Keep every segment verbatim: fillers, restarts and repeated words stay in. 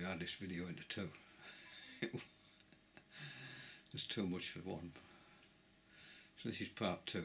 regard this video into two. There's too much for one. So this is part two.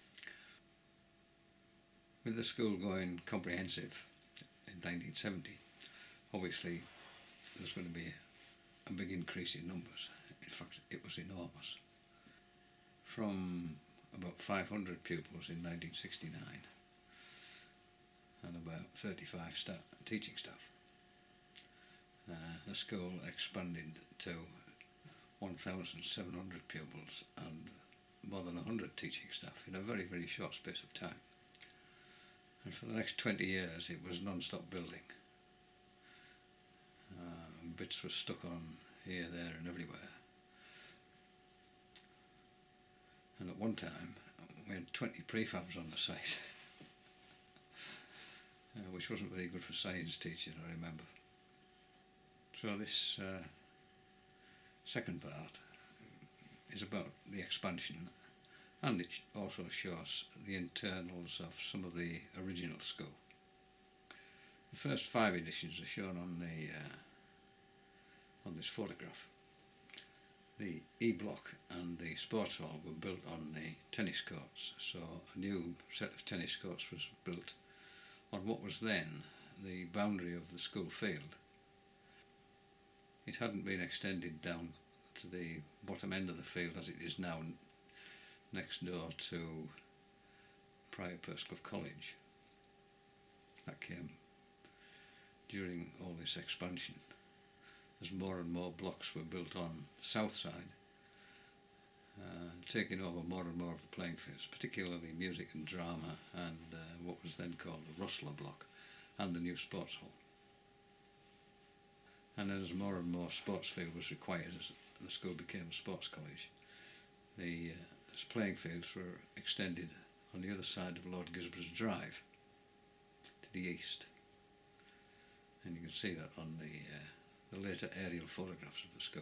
With the school going comprehensive in nineteen seventy, obviously there's going to be a big increase in numbers. In fact, it was enormous. From about five hundred pupils in nineteen sixty-nine and about thirty-five staff, teaching staff, uh, the school expanded to one thousand seven hundred pupils and more than one hundred teaching staff in a very, very short space of time. And for the next twenty years it was non-stop building. Uh, bits were stuck on here, there and everywhere. And at one time we had twenty prefabs on the site, uh, which wasn't very good for science teachers, I remember. So this uh, second part is about the expansion, and it also shows the internals of some of the original school. The first five editions are shown on the uh, on this photograph. The E block and the sports hall were built on the tennis courts, so a new set of tennis courts was built on what was then the boundary of the school field. It hadn't been extended down to the bottom end of the field as it is now, next door to Prior Perscliffe College. That came during all this expansion, as more and more blocks were built on the south side, uh, taking over more and more of the playing fields, particularly music and drama, and uh, what was then called the Rosler block and the new sports hall. And then as more and more sports field was required as the school became a sports college, the uh, playing fields were extended on the other side of Lord Gisborough's Drive to the east. And you can see that on the uh, the later aerial photographs of the school.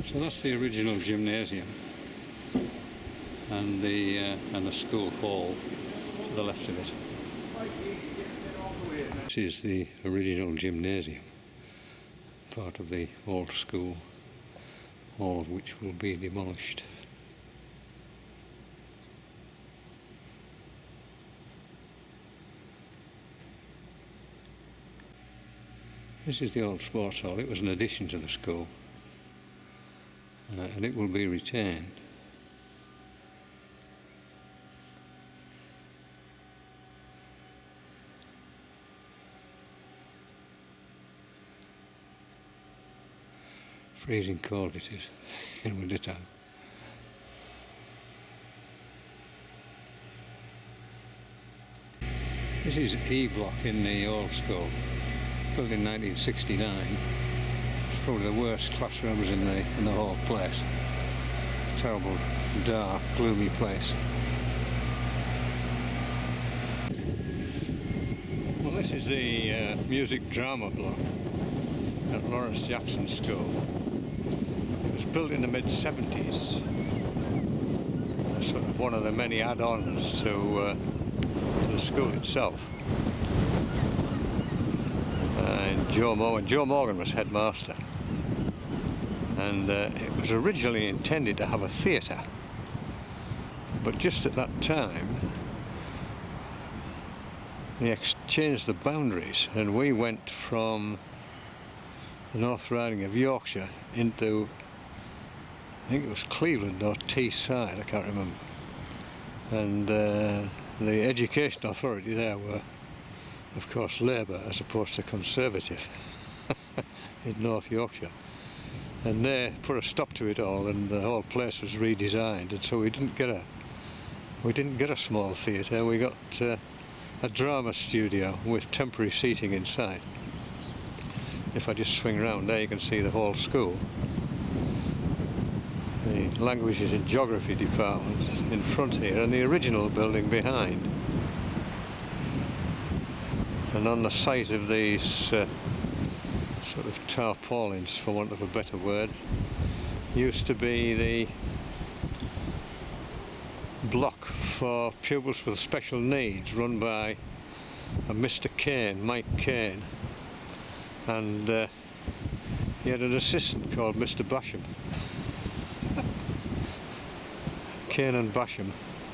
So that's the original gymnasium and the uh, and the school hall to the left of it. This is the original gymnasium, part of the old school, all of which will be demolished. This is the old sports hall. It was an addition to the school, uh, and it will be retained. Freezing cold it is in winter time. This is E block in the old school, built in nineteen sixty-nine. It's probably the worst classrooms in the in the whole place. Terrible, dark, gloomy place. Well, this is the uh, music drama block at Lawrence Jackson School. It was built in the mid seventies. Sort of one of the many add-ons to, uh, to the school itself. And Joe, Mo and Joe Morgan was headmaster. And uh, it was originally intended to have a theatre, but just at that time they exchanged the boundaries, and we went from the North Riding of Yorkshire into, I think it was Cleveland or Teesside, I can't remember. And uh, the education authority there were, of course, Labour as opposed to Conservative in North Yorkshire. And they put a stop to it all, and the whole place was redesigned. And so we didn't get a, we didn't get a small theatre. We got uh, a drama studio with temporary seating inside. If I just swing around there, you can see the whole school. The languages and geography department in front here, and the original building behind. And on the site of these uh, sort of tarpaulins, for want of a better word, used to be the block for pupils with special needs, run by a Mister Kane, Mike Kane, and uh, he had an assistant called Mister Basham. Kane and Basham,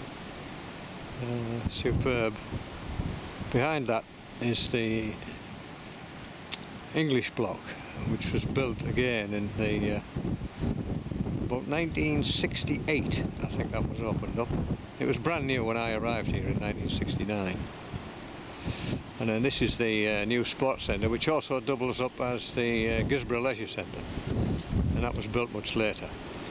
uh, superb. Behind that is the English block, which was built again in the uh, about nineteen sixty-eight. I think that was opened up. It was brand new when I arrived here in nineteen sixty-nine. And then this is the uh, new sports centre, which also doubles up as the uh, Gisborough Leisure Centre, and that was built much later.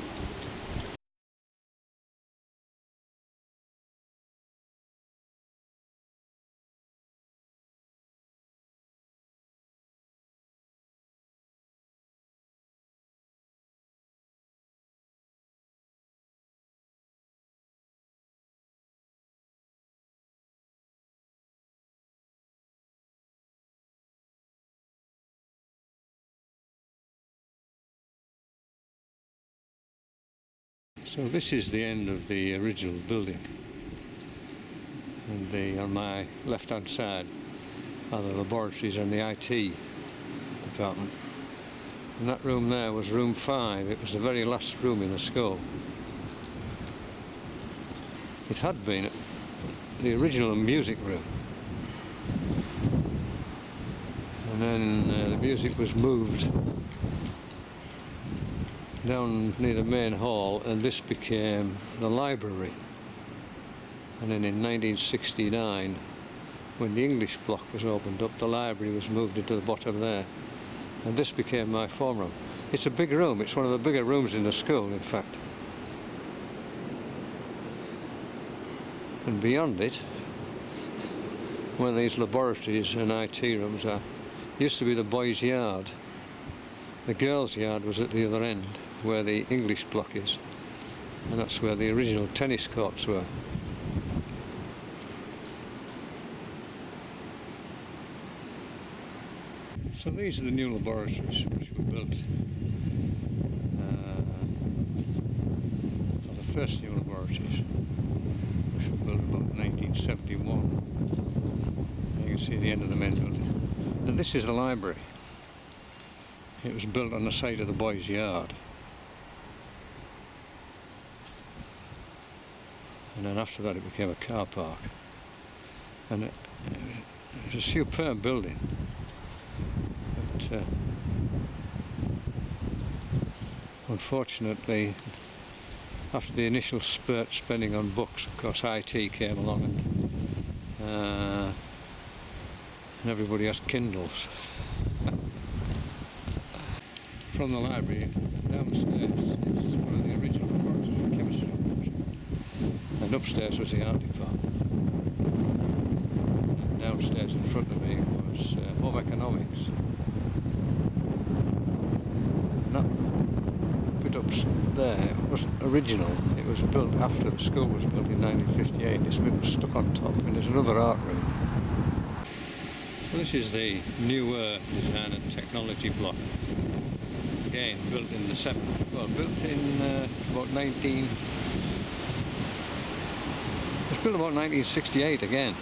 So this is the end of the original building, and the, on my left hand side are the laboratories and the I T department, and that room there was room five. It was the very last room in the school. It had been the original music room, and then uh, the music was moved down near the main hall, and this became the library. And then in nineteen sixty-nine, when the English block was opened up, the library was moved into the bottom there, and this became my form room. It's a big room. It's one of the bigger rooms in the school, in fact. And beyond it, where these laboratories and I T rooms are, used to be the boys' yard. The girls' yard was at the other end, where the English block is, and that's where the original tennis courts were. So these are the new laboratories which were built uh, first new laboratories, which were built about nineteen seventy-one. You can see the end of the main building. And this is the library. It was built on the site of the boys' yard. And then after that it became a car park. And it, it was a superb building. But uh, unfortunately, after the initial spurt spending on books, of course I T came along and, uh, and everybody has Kindles. From the library downstairs is one of the original laboratories for chemistry, and upstairs was the art department. And downstairs in front of me was uh, home economics. And that bit up there wasn't original, it was built after the school was built in nineteen fifty-eight. This bit was stuck on top, and there's another art room. Well, this is the newer design and technology block. Again, built in the seventies, well, built in uh, about nineteen. It was built about nineteen sixty-eight again.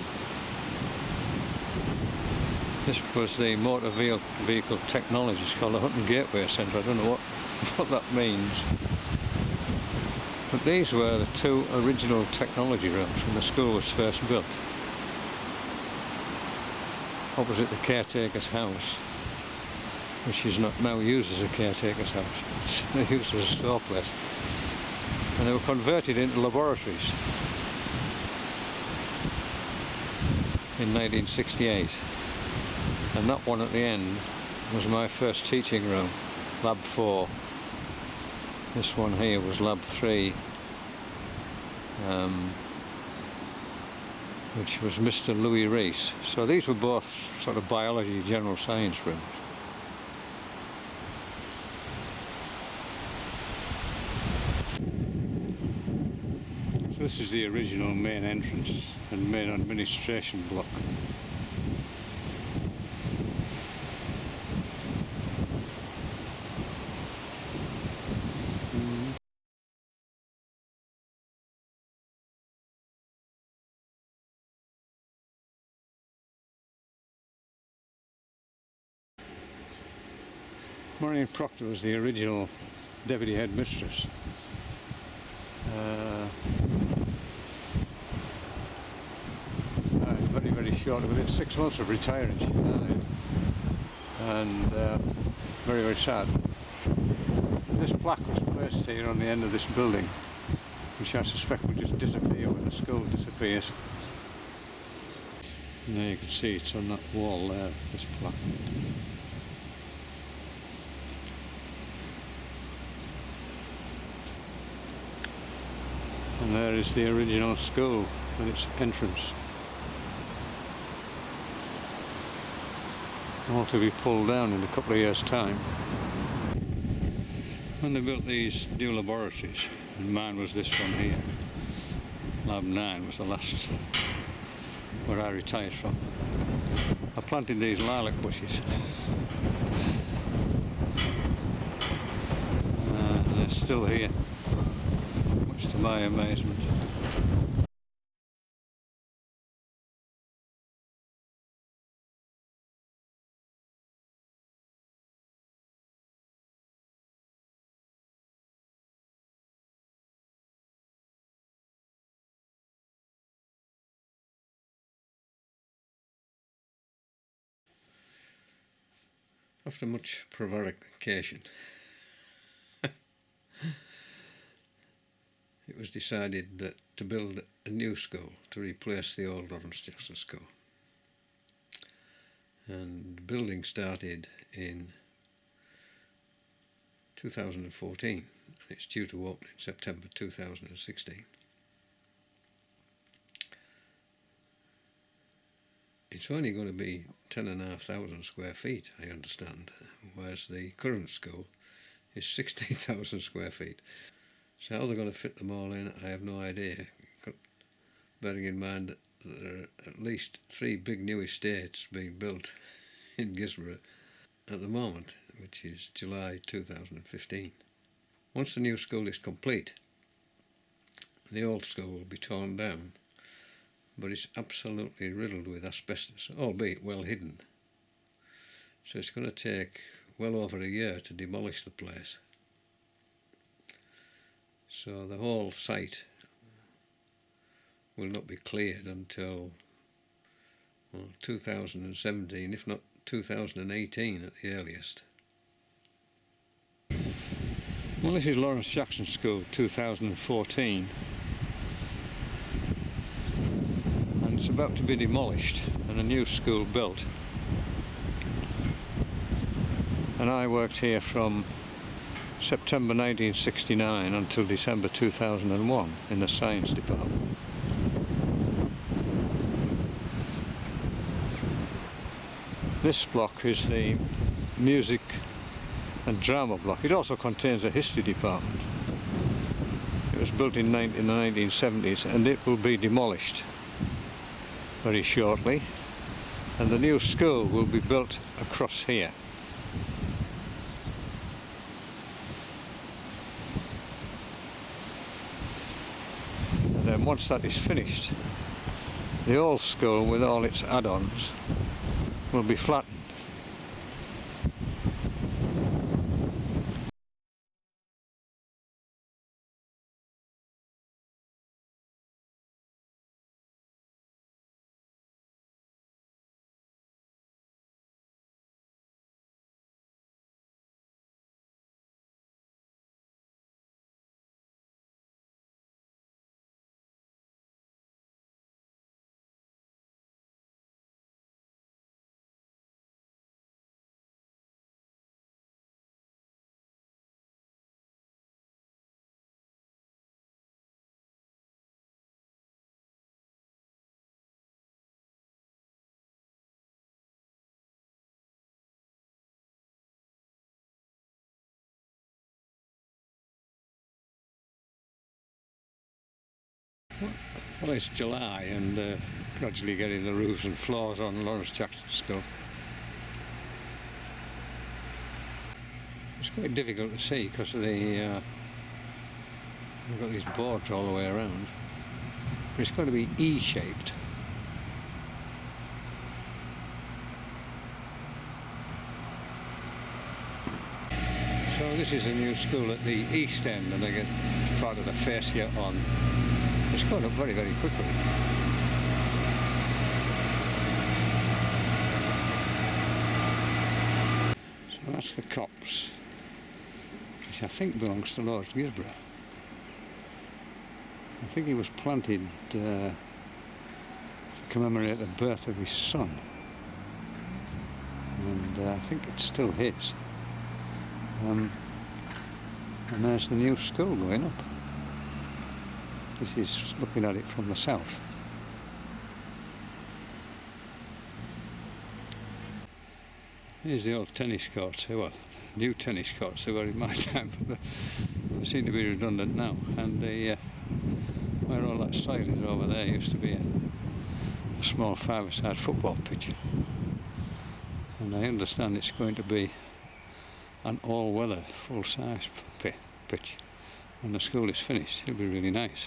This was the motor vehicle technology. It's called the Hutton Gateway Centre. I don't know what what that means. But these were the two original technology rooms when the school was first built. Opposite the caretaker's house, which is not now used as a caretaker's house, it's used as a store place. And they were converted into laboratories in nineteen sixty-eight. And that one at the end was my first teaching room, Lab four. This one here was Lab three, um, which was Mister Louis Rees. So these were both sort of biology, general science rooms. So this is the original main entrance and main administration block. Marion Proctor was the original deputy headmistress. Uh, uh, very, very short, within six months of retiring she died. And uh, very, very sad. This plaque was placed here on the end of this building, which I suspect will just disappear when the school disappears. And there you can see it's on that wall there, this plaque. And there is the original school with its entrance. All to be pulled down in a couple of years' time. When they built these new laboratories, and mine was this one here, Lab nine was the last where I retired from. I planted these lilac bushes. Uh, and they're still here, much to my amazement. After much prevarication, it was decided that to build a new school to replace the old Lawrence Jackson School. And the building started in two thousand fourteen, and it's due to open in September two thousand sixteen. It's only going to be ten and a half thousand square feet, I understand, whereas the current school is sixteen thousand square feet. So how they're going to fit them all in, I have no idea, bearing in mind that there are at least three big new estates being built in Gisborough at the moment, which is July two thousand fifteen. Once the new school is complete, the old school will be torn down, but it's absolutely riddled with asbestos, albeit well hidden. So it's going to take well over a year to demolish the place. So the whole site will not be cleared until well, two thousand seventeen, if not two thousand eighteen at the earliest. Well, this is Lawrence Jackson School two thousand fourteen, and it's about to be demolished and a new school built. And I worked here from September nineteen sixty-nine until December two thousand one in the science department. This block is the music and drama block. It also contains a history department. It was built in, in the nineteen seventies, and it will be demolished very shortly, and the new school will be built across here. And then once that is finished, the old school with all its add-ons will be flattened. Well, it's July and uh, gradually getting the roofs and floors on Lawrence Jackson School. It's quite difficult to see because of the uh, we've got these boards all the way around, but it's going to be E-shaped. So this is a new school at the east end, and I get part of the fascia on. It's going up very, very quickly. So that's the copse, which I think belongs to Lord Gisborough. I think he was planted uh, to commemorate the birth of his son, and uh, I think it's still his. Um, and there's the new school going up. This is looking at it from the south. Here's the old tennis courts, well, new tennis courts they were in my time, but they seem to be redundant now. And the, uh, where all that soil is over there used to be a, a small five-a-side football pitch. And I understand it's going to be an all-weather, full-size pitch. When the school is finished, it'll be really nice.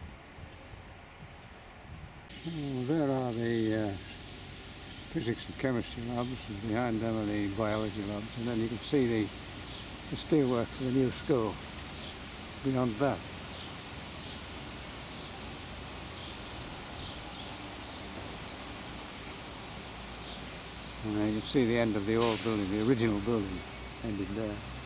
Oh, there are the uh, physics and chemistry labs, and behind them are the biology labs, and then you can see the, the steelwork for the new school beyond that. And you can see the end of the old building, the original building ended there.